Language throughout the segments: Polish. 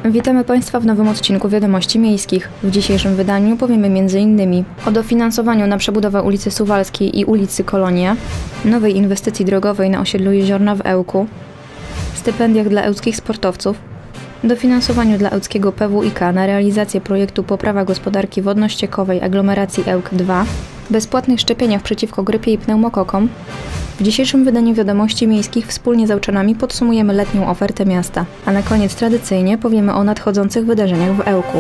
Witamy Państwa w nowym odcinku Wiadomości Miejskich. W dzisiejszym wydaniu powiemy m.in. o dofinansowaniu na przebudowę ulicy Suwalskiej i ulicy Kolonia, nowej inwestycji drogowej na osiedlu Jeziorna w Ełku, stypendiach dla ełckich sportowców, dofinansowaniu dla ełckiego PWiK na realizację projektu Poprawa gospodarki wodno-ściekowej aglomeracji Ełk 2, bezpłatnych szczepieniach przeciwko grypie i pneumokokom. W dzisiejszym wydaniu Wiadomości Miejskich wspólnie z Ełczanami podsumujemy letnią ofertę miasta, a na koniec tradycyjnie powiemy o nadchodzących wydarzeniach w Ełku.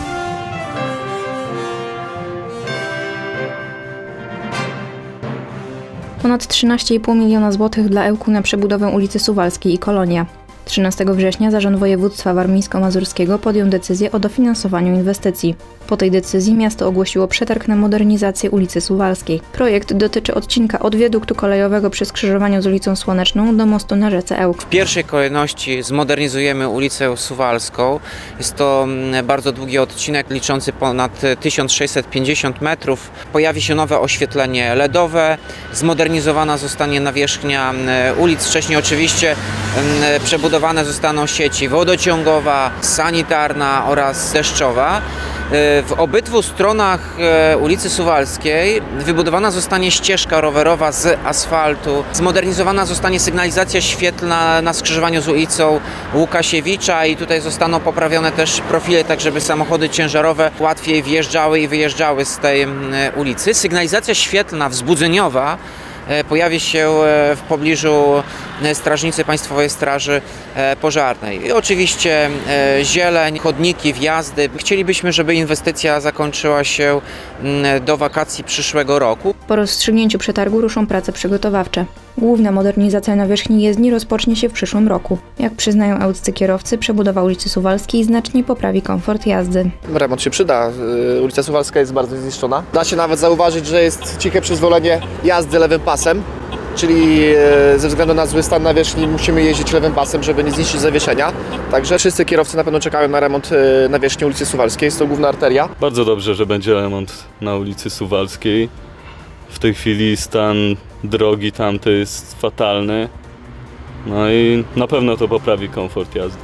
Ponad 13,5 miliona złotych dla Ełku na przebudowę ulicy Suwalskiej i Kolonia. 13 września Zarząd Województwa Warmińsko-Mazurskiego podjął decyzję o dofinansowaniu inwestycji. Po tej decyzji miasto ogłosiło przetarg na modernizację ulicy Suwalskiej. Projekt dotyczy odcinka od wiaduktu kolejowego przy skrzyżowaniu z ulicą Słoneczną do mostu na rzece Ełk. W pierwszej kolejności zmodernizujemy ulicę Suwalską. Jest to bardzo długi odcinek liczący ponad 1650 metrów. Pojawi się nowe oświetlenie LEDowe, zmodernizowana zostanie nawierzchnia ulic. Wcześniej oczywiście przebudowane zostaną sieci wodociągowa, sanitarna oraz deszczowa. W obydwu stronach ulicy Suwalskiej wybudowana zostanie ścieżka rowerowa z asfaltu. Zmodernizowana zostanie sygnalizacja świetlna na skrzyżowaniu z ulicą Łukasiewicza i tutaj zostaną poprawione też profile, tak żeby samochody ciężarowe łatwiej wjeżdżały i wyjeżdżały z tej ulicy. Sygnalizacja świetlna wzbudzeniowa pojawi się w pobliżu strażnicy Państwowej Straży Pożarnej. I oczywiście zieleń, chodniki, wjazdy. Chcielibyśmy, żeby inwestycja zakończyła się do wakacji przyszłego roku. Po rozstrzygnięciu przetargu ruszą prace przygotowawcze. Główna modernizacja nawierzchni jezdni rozpocznie się w przyszłym roku. Jak przyznają ełccy kierowcy, przebudowa ulicy Suwalskiej znacznie poprawi komfort jazdy. Remont się przyda. Ulica Suwalska jest bardzo zniszczona. Da się nawet zauważyć, że jest ciche przyzwolenie jazdy lewym pasem, czyli ze względu na zły stan nawierzchni musimy jeździć lewym pasem, żeby nie zniszczyć zawieszenia. Także wszyscy kierowcy na pewno czekają na remont nawierzchni ulicy Suwalskiej. Jest to główna arteria. Bardzo dobrze, że będzie remont na ulicy Suwalskiej. W tej chwili stan drogi tamtej jest fatalny. No i na pewno to poprawi komfort jazdy.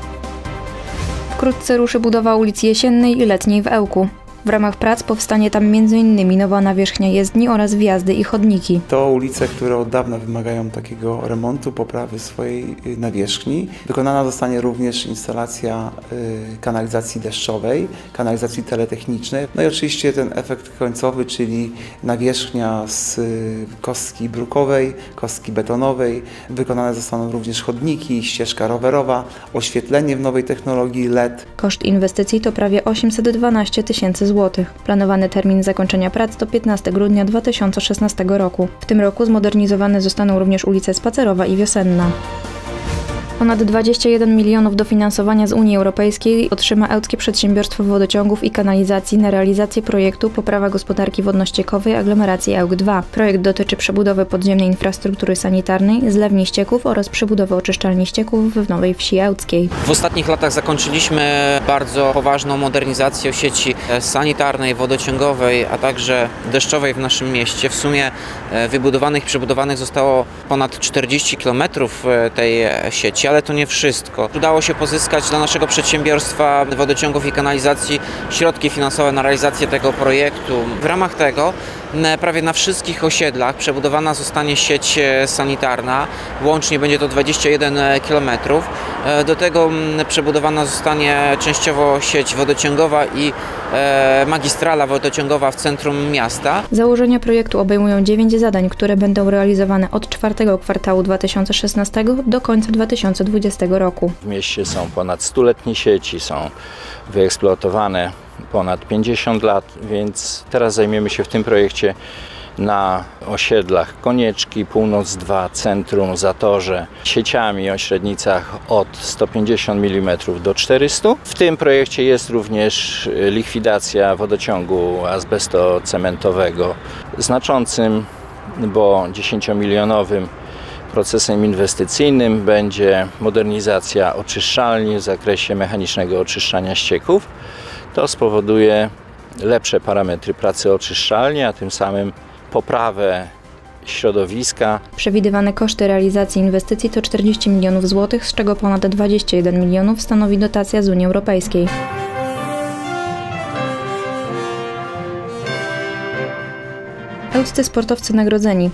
Wkrótce ruszy budowa ulic Jesiennej i Letniej w Ełku. W ramach prac powstanie tam m.in. nowa nawierzchnia jezdni oraz wjazdy i chodniki. To ulice, które od dawna wymagają takiego remontu, poprawy swojej nawierzchni. Wykonana zostanie również instalacja kanalizacji deszczowej, kanalizacji teletechnicznej. No i oczywiście ten efekt końcowy, czyli nawierzchnia z kostki brukowej, kostki betonowej. Wykonane zostaną również chodniki, ścieżka rowerowa, oświetlenie w nowej technologii LED. Koszt inwestycji to prawie 812 tysięcy złotych. Planowany termin zakończenia prac to 15 grudnia 2016 roku. W tym roku zmodernizowane zostaną również ulice Spacerowa i Wiosenna. Ponad 21 milionów dofinansowania z Unii Europejskiej otrzyma Ełckie Przedsiębiorstwo Wodociągów i Kanalizacji na realizację projektu Poprawa gospodarki wodno-ściekowej aglomeracji Ełk 2. Projekt dotyczy przebudowy podziemnej infrastruktury sanitarnej, zlewni ścieków oraz przebudowy oczyszczalni ścieków w Nowej Wsi Ełckiej. W ostatnich latach zakończyliśmy bardzo poważną modernizację sieci sanitarnej, wodociągowej, a także deszczowej w naszym mieście. W sumie wybudowanych i przebudowanych zostało ponad 40 km tej sieci. Ale to nie wszystko. Udało się pozyskać dla naszego przedsiębiorstwa wodociągów i kanalizacji środki finansowe na realizację tego projektu. W ramach tego prawie na wszystkich osiedlach przebudowana zostanie sieć sanitarna. Łącznie będzie to 21 km. Do tego przebudowana zostanie częściowo sieć wodociągowa i magistrala wodociągowa w centrum miasta. Założenia projektu obejmują 9 zadań, które będą realizowane od 4 kwartału 2016 do końca 2020 roku. W mieście są ponad 100-letnie sieci, są wyeksploatowane ponad 50 lat, więc teraz zajmiemy się w tym projekcie na osiedlach Konieczki, Północ 2, Centrum, Zatorze, sieciami o średnicach od 150 mm do 400. W tym projekcie jest również likwidacja wodociągu azbestocementowego znaczącym, bo 10-milionowym procesem inwestycyjnym będzie modernizacja oczyszczalni w zakresie mechanicznego oczyszczania ścieków. To spowoduje lepsze parametry pracy oczyszczalni, a tym samym poprawę środowiska. Przewidywane koszty realizacji inwestycji to 40 milionów złotych, z czego ponad 21 milionów stanowi dotacja z Unii Europejskiej. Ełccy sportowcy nagrodzeni.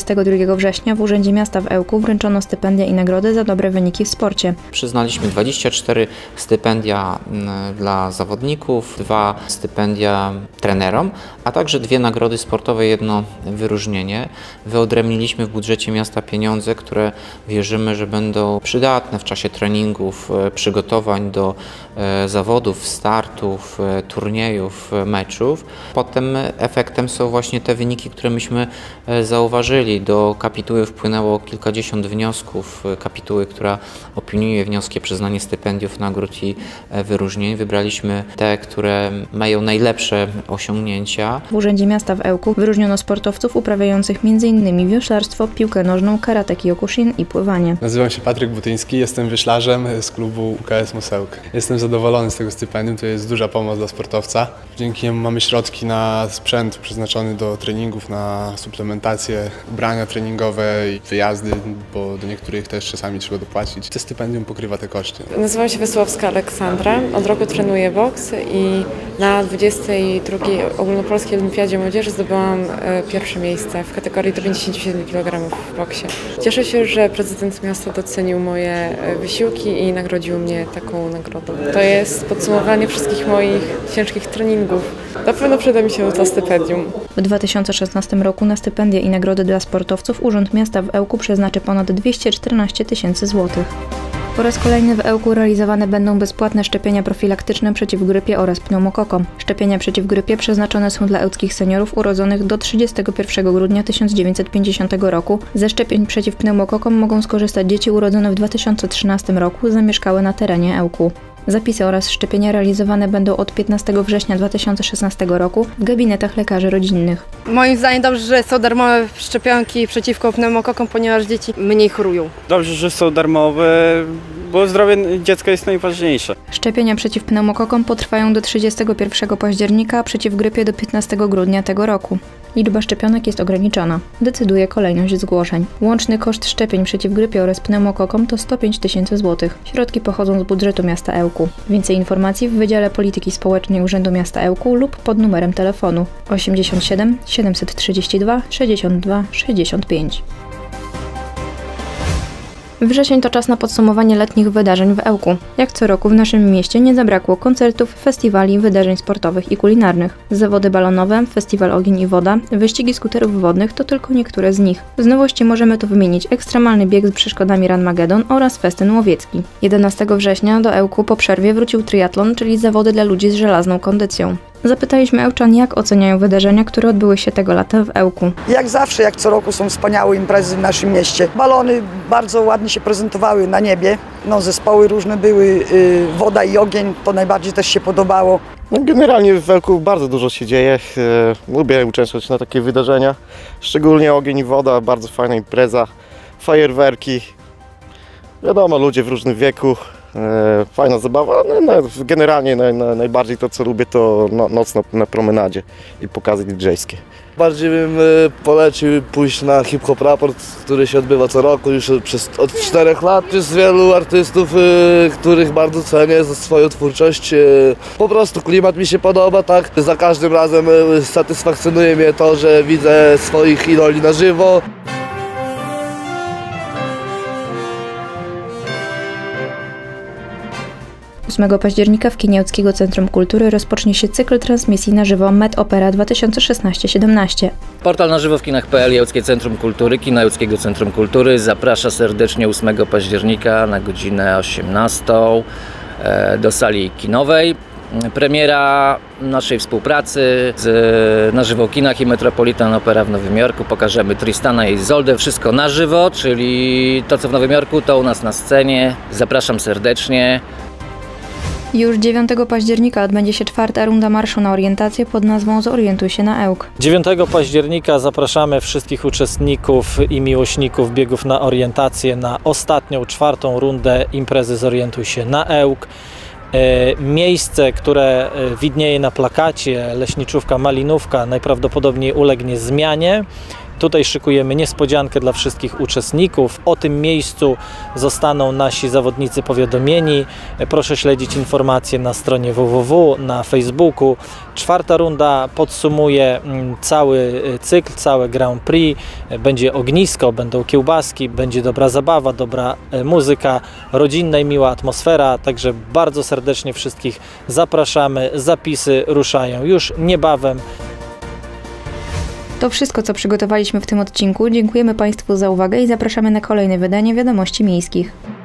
22 września w Urzędzie Miasta w Ełku wręczono stypendia i nagrody za dobre wyniki w sporcie. Przyznaliśmy 24 stypendia dla zawodników, 2 stypendia trenerom, a także 2 nagrody sportowe, 1 wyróżnienie. Wyodrębniliśmy w budżecie miasta pieniądze, które wierzymy, że będą przydatne w czasie treningów, przygotowań do zawodów, startów, turniejów, meczów. Potem efektem są właśnie te wyniki, które myśmy zauważyli. Do kapituły wpłynęło kilkadziesiąt wniosków. Kapituły, która opiniuje wnioski o przyznanie stypendiów, nagród i wyróżnień. Wybraliśmy te, które mają najlepsze osiągnięcia. W Urzędzie Miasta w Ełku wyróżniono sportowców uprawiających m.in. wioślarstwo, piłkę nożną, karate kyokushin i pływanie. Nazywam się Patryk Butyński, jestem wioślarzem z klubu UKS Mosełk. Jestem zadowolony z tego stypendium, to jest duża pomoc dla sportowca. Dzięki niemu mamy środki na sprzęt przeznaczony do treningów, na suplementację, ubrania treningowe i wyjazdy, bo do niektórych też czasami trzeba dopłacić. To stypendium pokrywa te koszty. Nazywam się Wysłowska Aleksandra, od roku trenuję boks i na 22. Ogólnopolskiej Olimpiadzie Młodzieży zdobyłam pierwsze miejsce w kategorii do 57 kg w boksie. Cieszę się, że prezydent miasta docenił moje wysiłki i nagrodził mnie taką nagrodą. To jest podsumowanie wszystkich moich ciężkich treningów. Na pewno przyda mi się to stypendium. W 2016 roku na stypendia i nagrody dla sportowców Urząd Miasta w Ełku przeznaczy ponad 214 tysięcy złotych. Po raz kolejny w Ełku realizowane będą bezpłatne szczepienia profilaktyczne przeciw grypie oraz pneumokokom. Szczepienia przeciw grypie przeznaczone są dla ełckich seniorów urodzonych do 31 grudnia 1950 roku. Ze szczepień przeciw pneumokokom mogą skorzystać dzieci urodzone w 2013 roku, zamieszkałe na terenie Ełku. Zapisy oraz szczepienia realizowane będą od 15 września 2016 roku w gabinetach lekarzy rodzinnych. Moim zdaniem dobrze, że są darmowe szczepionki przeciwko pneumokokom, ponieważ dzieci mniej chorują. Dobrze, że są darmowe, bo zdrowie dziecka jest najważniejsze. Szczepienia przeciw pneumokokom potrwają do 31 października, a przeciw grypie do 15 grudnia tego roku. Liczba szczepionek jest ograniczona. Decyduje kolejność zgłoszeń. Łączny koszt szczepień przeciw grypie oraz pneumokokom to 105 tysięcy złotych. Środki pochodzą z budżetu miasta Ełku. Więcej informacji w Wydziale Polityki Społecznej Urzędu Miasta Ełku lub pod numerem telefonu 87 732 62 65. Wrzesień to czas na podsumowanie letnich wydarzeń w Ełku. Jak co roku w naszym mieście nie zabrakło koncertów, festiwali, wydarzeń sportowych i kulinarnych. Zawody balonowe, festiwal Ogień i Woda, wyścigi skuterów wodnych to tylko niektóre z nich. Z nowości możemy tu wymienić ekstremalny bieg z przeszkodami Ranmagedon oraz festyn łowiecki. 11 września do Ełku po przerwie wrócił triatlon, czyli zawody dla ludzi z żelazną kondycją. Zapytaliśmy Ełczan, jak oceniają wydarzenia, które odbyły się tego lata w Ełku. Jak zawsze, jak co roku są wspaniałe imprezy w naszym mieście. Balony bardzo ładnie się prezentowały na niebie. Zespoły różne były, woda i ogień, to najbardziej też się podobało. Generalnie w Ełku bardzo dużo się dzieje. Lubię uczestniczyć na takie wydarzenia. Szczególnie ogień i woda, bardzo fajna impreza. Fajerwerki. Wiadomo, ludzie w różnym wieku. Fajna zabawa, generalnie najbardziej to, co lubię, to noc na promenadzie i pokazy DJ-skie. Bardziej bym polecił pójść na Hip Hop Raport, który się odbywa co roku już od 4 lat. Jest wielu artystów, których bardzo cenię za swoją twórczość. Po prostu klimat mi się podoba, tak? Za każdym razem satysfakcjonuje mnie to, że widzę swoich idoli na żywo. 8 października w kinie Ełckiego Centrum Kultury rozpocznie się cykl transmisji na żywo Med Opera 2016-17. Portal na żywo w kinach.pl i Ełckie Centrum Kultury, kino Ełckiego Centrum Kultury zaprasza serdecznie 8 października na godzinę 18 do sali kinowej. Premiera naszej współpracy z Na żywo kinach i Metropolitan Opera w Nowym Jorku. Pokażemy Tristana i Isoldę. Wszystko na żywo, czyli to, co w Nowym Jorku, to u nas na scenie. Zapraszam serdecznie. Już 9 października odbędzie się 4. runda marszu na orientację pod nazwą Zorientuj się na Ełk. 9 października zapraszamy wszystkich uczestników i miłośników biegów na orientację na ostatnią, 4. rundę imprezy Zorientuj się na Ełk. Miejsce, które widnieje na plakacie, leśniczówka Malinówka, najprawdopodobniej ulegnie zmianie Tutaj szykujemy niespodziankę dla wszystkich uczestników. O tym miejscu zostaną nasi zawodnicy powiadomieni. Proszę śledzić informacje na stronie www, na Facebooku. 4. runda podsumuje cały cykl, całe Grand Prix. Będzie ognisko, będą kiełbaski, będzie dobra zabawa, dobra muzyka, rodzinna i miła atmosfera. Także bardzo serdecznie wszystkich zapraszamy. Zapisy ruszają już niebawem. To wszystko, co przygotowaliśmy w tym odcinku. Dziękujemy Państwu za uwagę i zapraszamy na kolejne wydanie Wiadomości Miejskich.